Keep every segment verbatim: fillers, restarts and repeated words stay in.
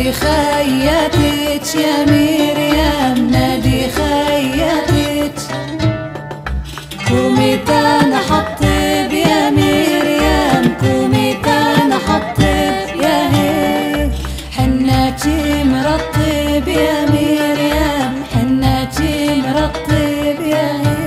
نادي خياتك يا مريم، نادي خياتك. قومي تانا حطب يا مريم، قومي تانا حطب يا هي. حناتي مرطب يا مريم، حناتي مرطب يا هي.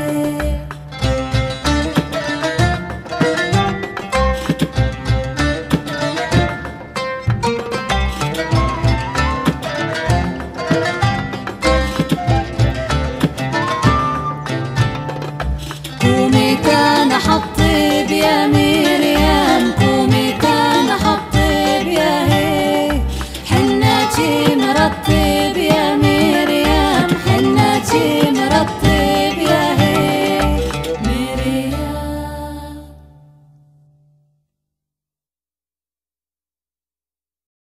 قومي تانا حطب يا مريم،